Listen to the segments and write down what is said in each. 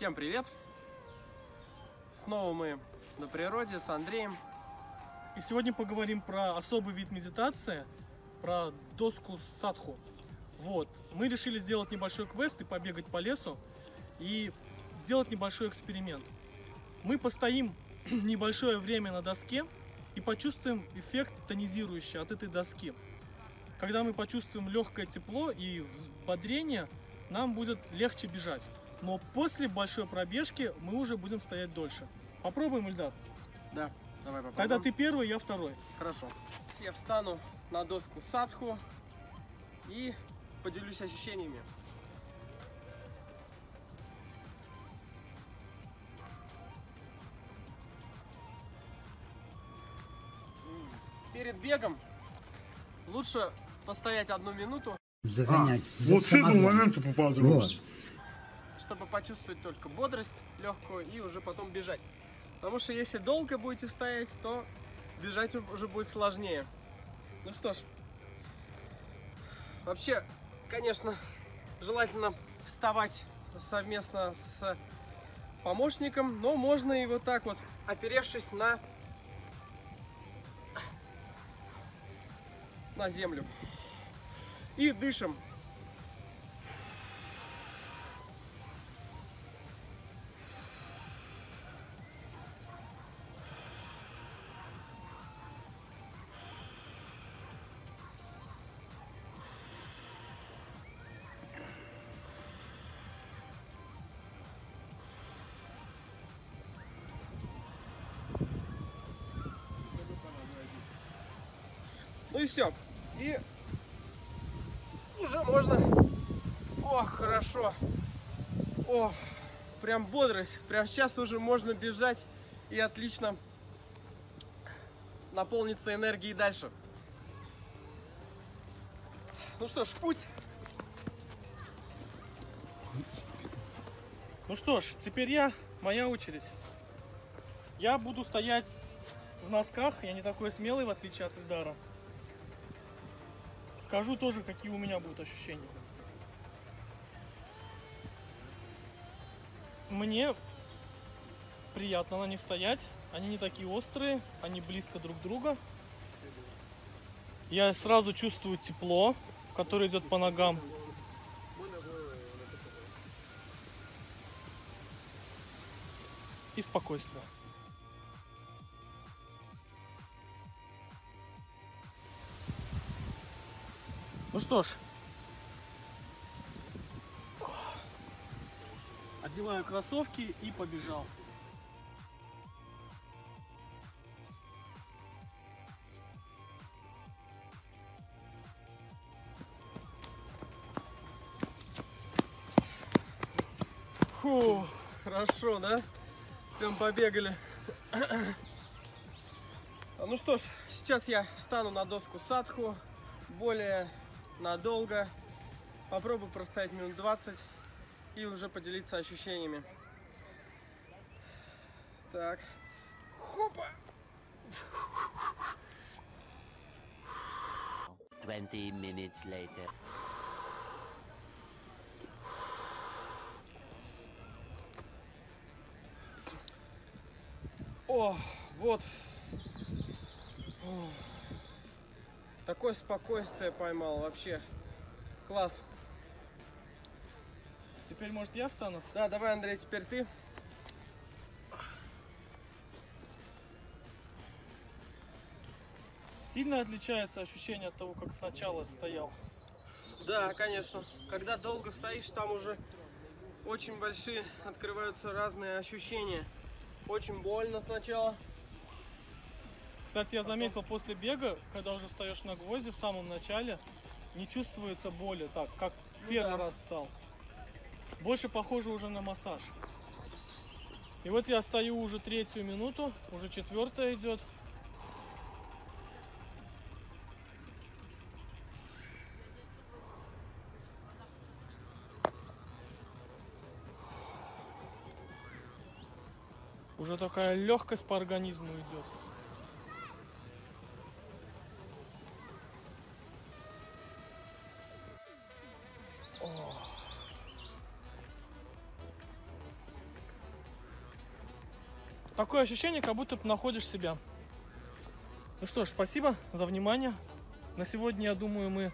Всем привет! Снова мы на природе с Андреем. И сегодня поговорим про особый вид медитации, про доску садху. Вот. Мы решили сделать небольшой квест и побегать по лесу и сделать небольшой эксперимент. Мы постоим небольшое время на доске и почувствуем эффект тонизирующий от этой доски. Когда мы почувствуем легкое тепло и взбодрение, нам будет легче бежать. Но после большой пробежки мы уже будем стоять дольше. Попробуем, Ильдар? Да, давай попробуем. Тогда ты первый, я второй. Хорошо. Я встану на доску садху и поделюсь ощущениями. Перед бегом лучше постоять 1 минуту, Загонять. Вот с этого момента попал Вот. чтобы почувствовать только бодрость легкую и уже потом бежать. Потому что если долго будете стоять, то бежать уже будет сложнее. Ну что ж, вообще, конечно, желательно вставать совместно с помощником, но можно и вот так вот, оперевшись на землю. И дышим. Ну и все. И уже можно. Ох, хорошо. О, прям бодрость. Прям сейчас уже можно бежать и отлично наполниться энергией дальше. Ну что ж, в путь. Ну что ж, теперь моя очередь. Я буду стоять в носках, я не такой смелый, в отличие от Ильдара. Скажу тоже, какие у меня будут ощущения. Мне приятно на них стоять. Они не такие острые, они близко друг друга. Я сразу чувствую тепло, которое идет по ногам. И спокойствие. Ну что ж, одеваю кроссовки и побежал. Фу, хорошо, да? Прям побегали. Ну что ж, сейчас я встану на доску садху более надолго. Попробую простоять минут 20 и уже поделиться ощущениями. Так. Хопа! 20 minutes later. О, вот. О, такое спокойствие поймал, вообще. Класс. Теперь, может, я встану? Да, давай, Андрей, теперь ты. Сильно отличается ощущение от того, как сначала стоял? Да, конечно. Когда долго стоишь, там уже очень большие открываются разные ощущения. Очень больно сначала. Кстати, я заметил после бега, когда уже встаешь на гвозди в самом начале, не чувствуется боли так, как в первый раз стал. Больше похоже уже на массаж. И вот я стою уже 3-ю минуту, уже 4-я идет. Уже такая легкость по организму идет. такое ощущение, как будто ты находишь себя. Ну что ж, спасибо за внимание. На сегодня, я думаю, мы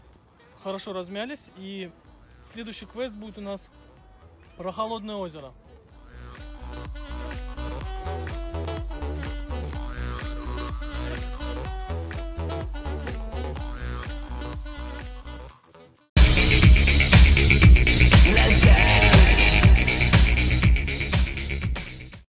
хорошо размялись. И следующий квест будет у нас про холодное озеро.